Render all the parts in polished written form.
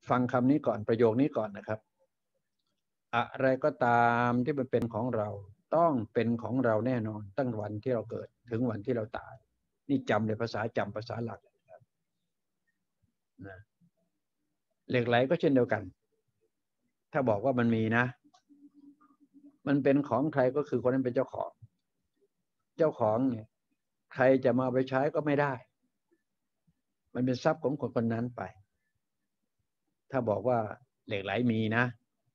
ฟังคำนี้ก่อนประโยคนี้ก่อนนะครับอะไรก็ตามที่มันเป็นของเราต้องเป็นของเราแน่นอนตั้งวันที่เราเกิดถึงวันที่เราตายนี่จำเลยภาษาจำภาษาหลักนะครับนะเหล็กไหลก็เช่นเดียวกันถ้าบอกว่ามันมีนะมันเป็นของใครก็คือคนนั้นเป็นเจ้าของเนี่ยใครจะมาเอาไปใช้ก็ไม่ได้มันเป็นทรัพย์ของคนคนนั้นไปถ้าบอกว่าเหล็กไหลมีนะ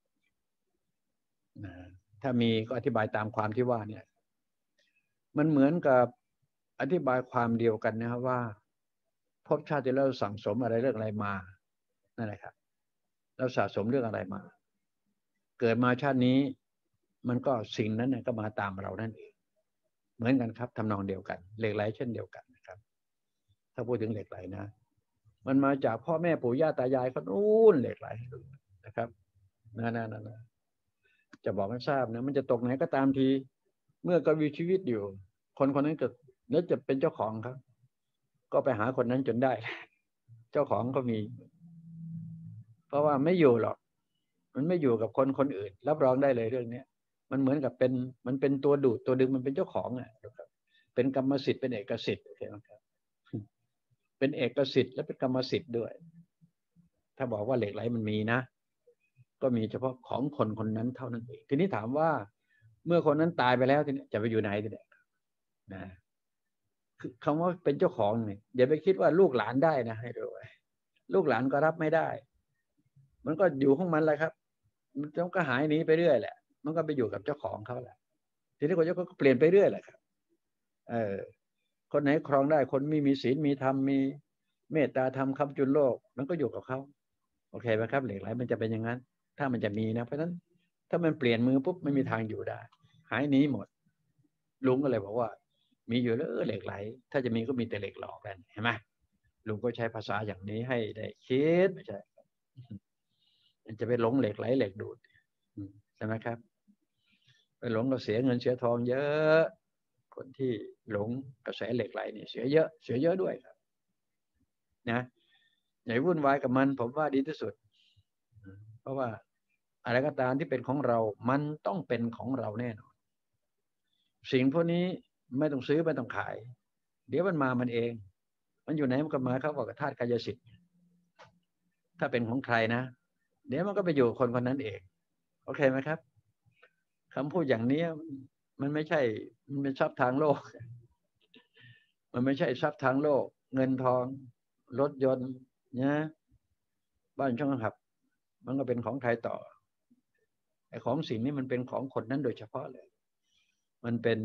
ถ้ามีก็อธิบายตามความที่ว่าเนี่ยมันเหมือนกับอธิบายความเดียวกันนะครับว่าภพชาติที่เราสั่งสมอะไรเรื่องอะไรมานั่นแหละครับเราสะสมเรื่องอะไรมาเกิดมาชาตินี้มันก็สิ่งนั้นก็มาตามเรานั่นเองเหมือนกันครับทำนองเดียวกันเหล็กไหลเช่นเดียวกันนะครับถ้าพูดถึงเหล็กไหลนะมันมาจากพ่อแม่ปู่ย่าตายายเขานู่นเหล็กไหลนะครับนั่นจะบอกให้ทราบนะมันจะตกไหนก็ตามทีเมื่อก็มีชีวิตอยู่คนคนนั้นเกิดแล้วจะเป็นเจ้าของครับก็ไปหาคนนั้นจนได้เจ้าของก็มีเพราะว่าไม่อยู่หรอกมันไม่อยู่กับคนคนอื่นรับรองได้เลยเรื่องนี้มันเหมือนกับมันเป็นตัวดูดตัวดึงมันเป็นเจ้าของอ่ะเป็นกรรมสิทธิ์เป็นเอกสิทธิ์โอเคไหมครับเป็นเอกสิทธิ์และเป็นกรรมสิทธิ์ด้วยถ้าบอกว่าเหล็กไหลมันมีนะก็มีเฉพาะของคนคนนั้นเท่านั้นเองทีนี้ถามว่าเมื่อคนนั้นตายไปแล้วทีนี้จะไปอยู่ไหนทีนี้นะคือคำว่าเป็นเจ้าของเนี่ยอย่าไปคิดว่าลูกหลานได้นะให้ดูไว้ลูกหลานก็รับไม่ได้มันก็อยู่ของมันแหละครับมันก็หายหนีไปเรื่อยแหละมันก็ไปอยู่กับเจ้าของเขาแหละทีนี้คนเจ้าก็เปลี่ยนไปเรื่อยแหละครับคนไหนครองได้คนมีศีลมีธรรมมีเมตตาธรรมคำจุลโลกมันก็อยู่กับเขาโอเคไหมครับเหล็กไหลมันจะเป็นอย่างนั้นถ้ามันจะมีนะเพราะฉะนั้นถ้ามันเปลี่ยนมือปุ๊บไม่มีทางอยู่ได้หายหนีหมดลุงก็เลยบอกว่ามีอยู่แล้วเหล็กไหลถ้าจะมีก็มีแต่เหล็กหลอกกันเห็นไหมลุงก็ใช้ภาษาอย่างนี้ให้ได้คิดไม่ใช่จะไปหลงเหล็กไหลเหล็กดูดใช่ไหมครับไปหลงก็เสียเงินเสียทองเยอะคนที่หลงกระแสเหล็กไหลนี่เสียเยอะด้วยครับนะอย่าวุ่นวายกับมันผมว่าดีที่สุดเพราะว่าอะไรก็ตามที่เป็นของเรามันต้องเป็นของเราแน่นอนสิ่งพวกนี้ไม่ต้องซื้อไม่ต้องขายเดี๋ยวมันมามันเองมันอยู่ไหนมันก็มาเขาบอกกับธาตุกายสิทธิ์ถ้าเป็นของใครนะเดี๋ยวมันก็ไปอยู่คนคนนั้นเองโอเคไหมครับคำพูดอย่างนี้มันไม่ใช่มันเป็นทรัพย์ทางโลกมันไม่ใช่ทรัพย์ทางโลกเงินทองรถยนต์นะบ้านช่องหับมันก็เป็นของใครต่อไอ้ของสิ่งนี้มันเป็นของคนนั้นโดยเฉพาะเลยมันเป็น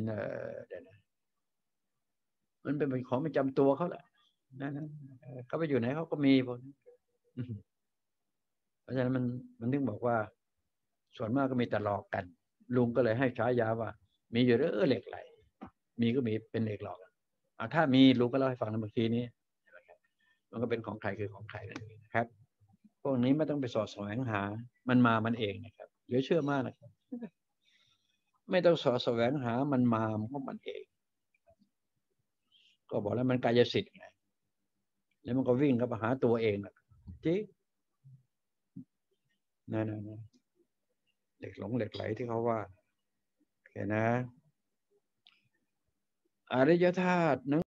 มันเป็นของประจำตัวเขาแหละนะเขาไปอยู่ไหนเขาก็มีพวกนี้เพราะฉะนั้นมันถึงบอกว่าส่วนมากก็มีแต่หลอกกันลุงก็เลยให้ฉายาว่ามีอยู่เหล็กไหลมีก็มีเป็นเหล็กหลอกถ้ามีลุงก็เล่าให้ฟังในเมื่อกี้นี้มันก็เป็นของใครคือของใครนั่นเองครับพวกนี้ไม่ต้องไปสอดแสวงหามันมามันเองนะครับเดี๋ยวเชื่อมากนะครับไม่ต้องสอดแสวงหามันมาเพราะมันเองก็บอกแล้วมันกายสิทธิ์ไงแล้วมันก็วิ่งเข้าไปหาตัวเองนะจริงนั่นเหล็กหลงเหล็กไหลที่เขาว่าโอเคนะอริยธาตุ